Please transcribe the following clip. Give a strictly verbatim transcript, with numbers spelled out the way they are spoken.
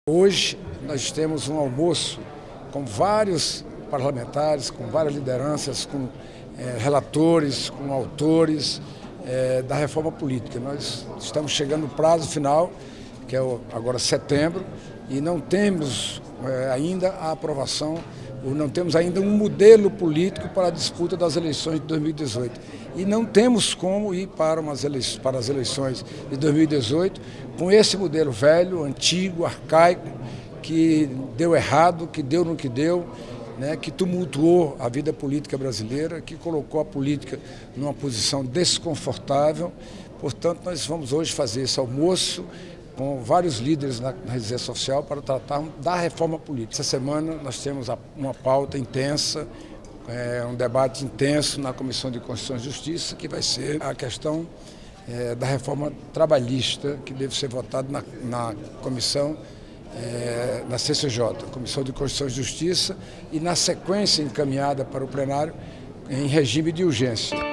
Hoje nós temos um almoço com vários parlamentares, com várias lideranças, com é, relatores, com autores é, da reforma política. Nós estamos chegando no prazo final, que é o, agora setembro, e não temos é, ainda a aprovação, ou não temos ainda um modelo político para a disputa das eleições de dois mil e dezoito. E não temos como ir para, umas eleições, para as eleições de dois mil e dezoito com esse modelo velho, antigo, arcaico, que deu errado, que deu no que deu, né, que tumultuou a vida política brasileira, que colocou a política numa posição desconfortável. Portanto, nós vamos hoje fazer esse almoço com vários líderes na rede social para tratar da reforma política. Essa semana nós temos uma pauta intensa, é, um debate intenso na Comissão de Constituição e Justiça, que vai ser a questão é, da reforma trabalhista, que deve ser votada na, na comissão, é, na C C J, Comissão de Constituição e Justiça, e na sequência encaminhada para o plenário em regime de urgência.